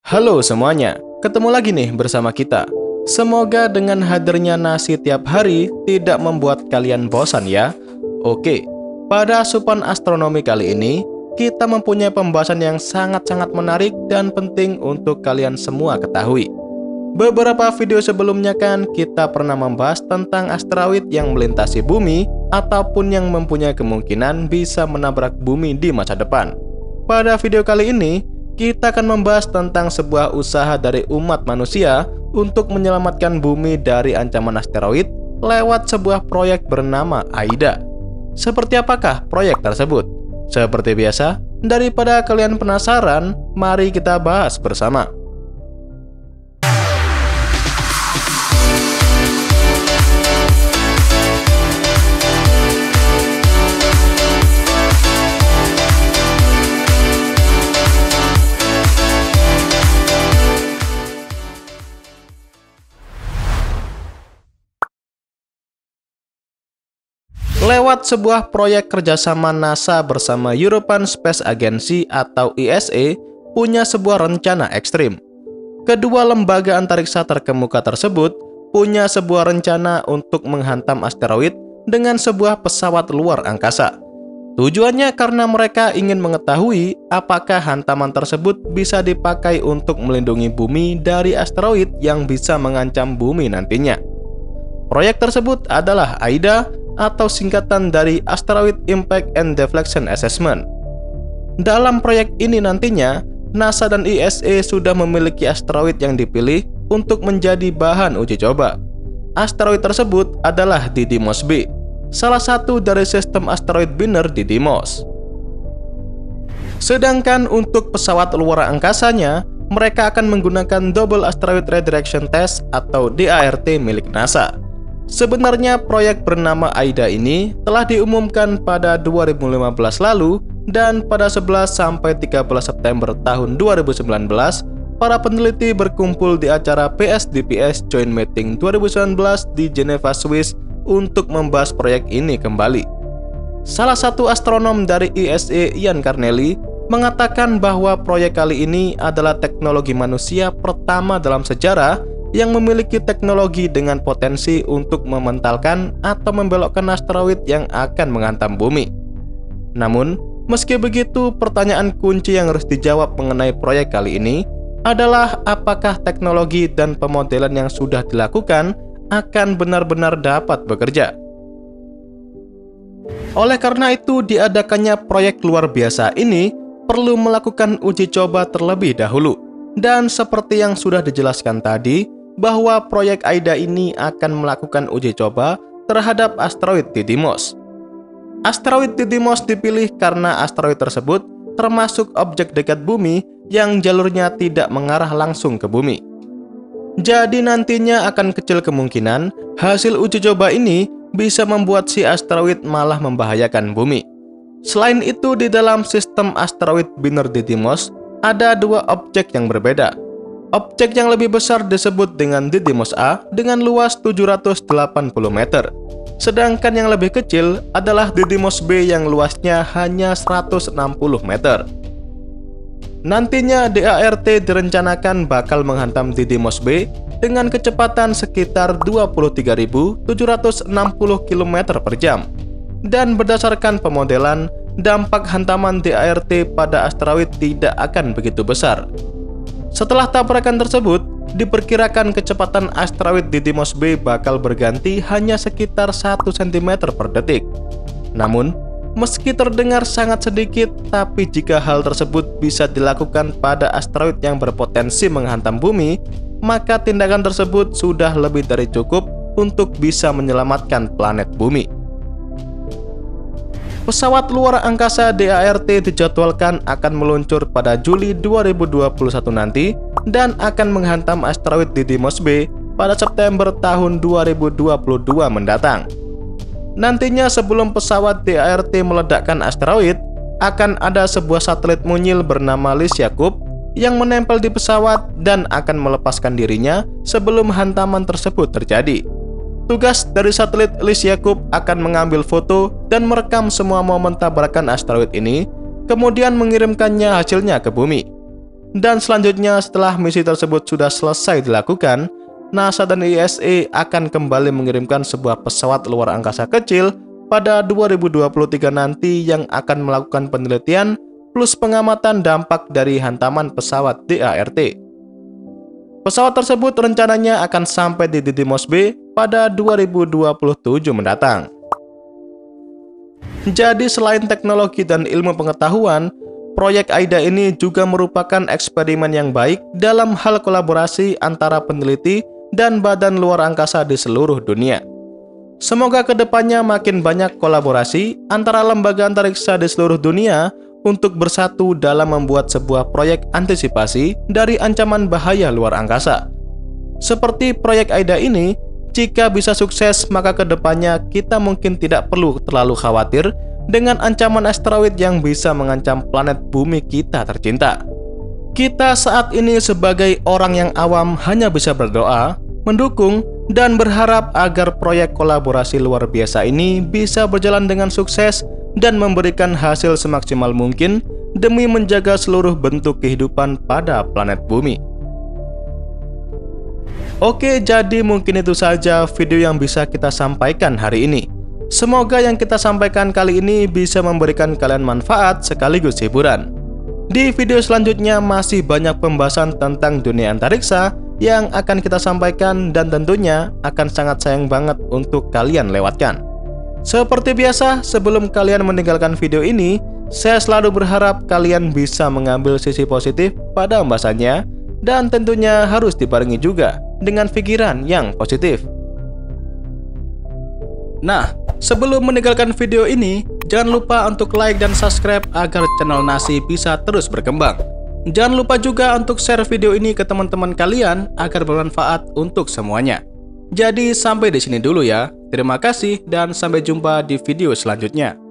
Halo semuanya, ketemu lagi nih bersama kita. Semoga dengan hadirnya nasi tiap hari tidak membuat kalian bosan ya. Oke, pada asupan astronomi kali ini, kita mempunyai pembahasan yang sangat-sangat menarik dan penting untuk kalian semua ketahui. Beberapa video sebelumnya kan kita pernah membahas tentang asteroid yang melintasi bumi ataupun yang mempunyai kemungkinan bisa menabrak bumi di masa depan. Pada video kali ini, kita akan membahas tentang sebuah usaha dari umat manusia untuk menyelamatkan bumi dari ancaman asteroid lewat sebuah proyek bernama AIDA. Seperti apakah proyek tersebut? Seperti biasa, daripada kalian penasaran, mari kita bahas bersama. Lewat sebuah proyek kerjasama NASA bersama European Space Agency atau ESA punya sebuah rencana ekstrim. Kedua lembaga antariksa terkemuka tersebut punya sebuah rencana untuk menghantam asteroid dengan sebuah pesawat luar angkasa. Tujuannya karena mereka ingin mengetahui apakah hantaman tersebut bisa dipakai untuk melindungi bumi dari asteroid yang bisa mengancam bumi nantinya. Proyek tersebut adalah AIDA atau singkatan dari Asteroid Impact and Deflection Assessment. Dalam proyek ini nantinya, NASA dan ESA sudah memiliki asteroid yang dipilih untuk menjadi bahan uji coba. Asteroid tersebut adalah Didymos B, salah satu dari sistem asteroid binner Didymos. Sedangkan untuk pesawat luar angkasanya, mereka akan menggunakan Double Asteroid Redirection Test atau DART milik NASA. Sebenarnya proyek bernama AIDA ini telah diumumkan pada 2015 lalu dan pada 11 sampai 13 September tahun 2019 para peneliti berkumpul di acara PSDPS Joint Meeting 2019 di Geneva, Swiss untuk membahas proyek ini kembali. Salah satu astronom dari ESA, Ian Carnelli, mengatakan bahwa proyek kali ini adalah teknologi manusia pertama dalam sejarah yang memiliki teknologi dengan potensi untuk mementalkan atau membelokkan asteroid yang akan menghantam bumi. Namun, meski begitu, pertanyaan kunci yang harus dijawab mengenai proyek kali ini adalah apakah teknologi dan pemodelan yang sudah dilakukan akan benar-benar dapat bekerja. Oleh karena itu, diadakannya proyek luar biasa ini perlu melakukan uji coba terlebih dahulu. Dan seperti yang sudah dijelaskan tadi, bahwa proyek AIDA ini akan melakukan uji coba terhadap asteroid Didymos. Asteroid Didymos dipilih karena asteroid tersebut termasuk objek dekat bumi yang jalurnya tidak mengarah langsung ke bumi. Jadi nantinya akan kecil kemungkinan hasil uji coba ini bisa membuat si asteroid malah membahayakan bumi. Selain itu, di dalam sistem asteroid binner Didymos ada dua objek yang berbeda. Objek yang lebih besar disebut dengan Didymos A dengan luas 780 meter. Sedangkan yang lebih kecil adalah Didymos B yang luasnya hanya 160 meter. Nantinya DART direncanakan bakal menghantam Didymos B dengan kecepatan sekitar 23.760 km per jam. Dan berdasarkan pemodelan, dampak hantaman DART pada asteroid tidak akan begitu besar. Setelah tabrakan tersebut, diperkirakan kecepatan asteroid Didymos B bakal berganti hanya sekitar 1 cm per detik. Namun, meski terdengar sangat sedikit, tapi jika hal tersebut bisa dilakukan pada asteroid yang berpotensi menghantam bumi, maka tindakan tersebut sudah lebih dari cukup untuk bisa menyelamatkan planet bumi. Pesawat luar angkasa DART dijadwalkan akan meluncur pada Juli 2021 nanti dan akan menghantam asteroid Didymos B pada September tahun 2022 mendatang. Nantinya sebelum pesawat DART meledakkan asteroid, akan ada sebuah satelit mungil bernama Lisiakub yang menempel di pesawat dan akan melepaskan dirinya sebelum hantaman tersebut terjadi. Tugas dari satelit Lisiakub akan mengambil foto dan merekam semua momen tabrakan asteroid ini, kemudian mengirimkannya hasilnya ke bumi. Dan selanjutnya setelah misi tersebut sudah selesai dilakukan, NASA dan ESA akan kembali mengirimkan sebuah pesawat luar angkasa kecil pada 2023 nanti yang akan melakukan penelitian plus pengamatan dampak dari hantaman pesawat DART. Pesawat tersebut rencananya akan sampai di Didymos B pada 2027 mendatang. Jadi selain teknologi dan ilmu pengetahuan, proyek AIDA ini juga merupakan eksperimen yang baik dalam hal kolaborasi antara peneliti dan badan luar angkasa di seluruh dunia. Semoga kedepannya makin banyak kolaborasi antara lembaga antariksa di seluruh dunia untuk bersatu dalam membuat sebuah proyek antisipasi dari ancaman bahaya luar angkasa. Seperti proyek AIDA ini, jika bisa sukses, maka kedepannya kita mungkin tidak perlu terlalu khawatir dengan ancaman asteroid yang bisa mengancam planet bumi kita tercinta. Kita saat ini sebagai orang yang awam hanya bisa berdoa, mendukung, dan berharap agar proyek kolaborasi luar biasa ini bisa berjalan dengan sukses dan memberikan hasil semaksimal mungkin demi menjaga seluruh bentuk kehidupan pada planet bumi. Oke, jadi mungkin itu saja video yang bisa kita sampaikan hari ini. Semoga yang kita sampaikan kali ini bisa memberikan kalian manfaat sekaligus hiburan. Di video selanjutnya masih banyak pembahasan tentang dunia antariksa yang akan kita sampaikan dan tentunya akan sangat sayang banget untuk kalian lewatkan. Seperti biasa, sebelum kalian meninggalkan video ini, saya selalu berharap kalian bisa mengambil sisi positif pada pembahasannya dan tentunya harus dibarengi juga dengan pikiran yang positif. Nah, sebelum meninggalkan video ini, jangan lupa untuk like dan subscribe agar channel Nasi bisa terus berkembang. Jangan lupa juga untuk share video ini ke teman-teman kalian agar bermanfaat untuk semuanya. Jadi sampai di sini dulu ya. Terima kasih dan sampai jumpa di video selanjutnya.